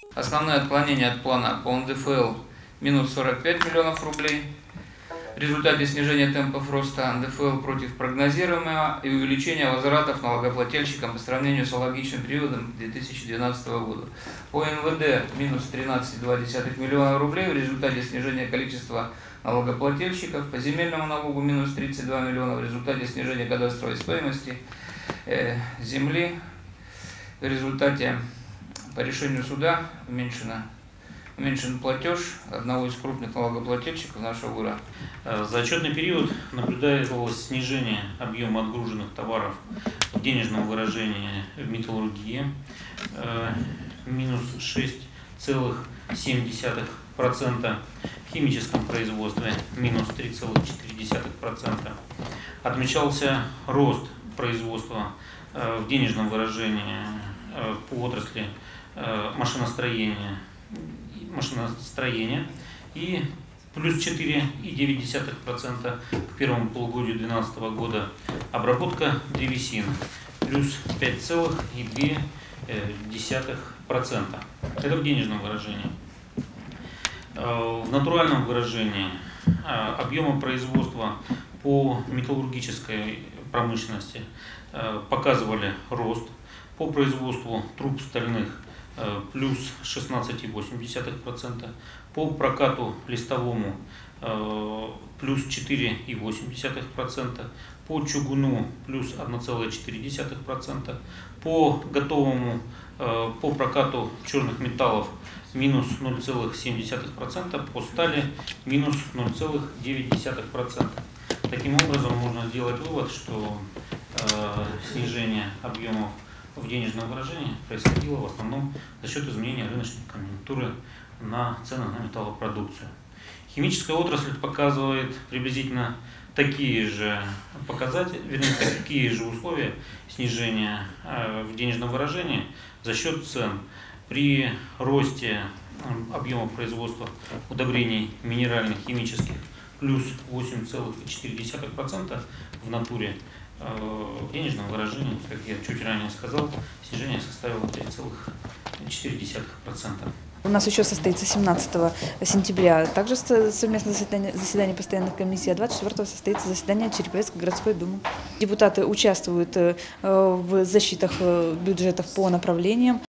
Основные отклонения от плана по НДФЛ минус 45 миллионов рублей. В результате снижения темпов роста НДФЛ против прогнозируемого и увеличения возвратов налогоплательщикам по сравнению с аналогичным периодом 2012 года. По НВД минус 13,2 миллиона рублей в результате снижения количества налогоплательщиков. По земельному налогу минус 32 миллиона в результате снижения кадастровой стоимости земли. В результате по решению суда уменьшен платеж одного из крупных налогоплательщиков нашего ГУРа. За отчетный период наблюдалось снижение объема отгруженных товаров в денежном выражении в металлургии, минус 6,7%, в химическом производстве минус 3,4%. Отмечался рост производства в денежном выражении по отрасли машиностроения и плюс 4,9% к первому полугодию 2012 года. Обработка древесин плюс 5,2%. Это в денежном выражении. В натуральном выражении объемы производства по металлургической промышленности показывали рост. По производству труб стальных плюс 16,8%, по прокату листовому плюс 4,8%, по чугуну плюс 1,4%, по прокату черных металлов минус 0,7%, по стали минус 0,9%. Таким образом, можно сделать вывод, что снижение объемов в денежном выражении происходило в основном за счет изменения рыночной конъюнктуры на цены на металлопродукцию. Химическая отрасль показывает приблизительно такие же показатели, вернее, такие же условия снижения в денежном выражении за счет цен. При росте объема производства удобрений минеральных, химических плюс 8,4% в натуре, в денежном выражении, как я чуть ранее сказал, снижение составило 3,4%. У нас еще состоится 17 сентября также совместное заседание постоянных комиссий, а 24 состоится заседание Череповецкой городской думы. Депутаты участвуют в защитах бюджетов по направлениям.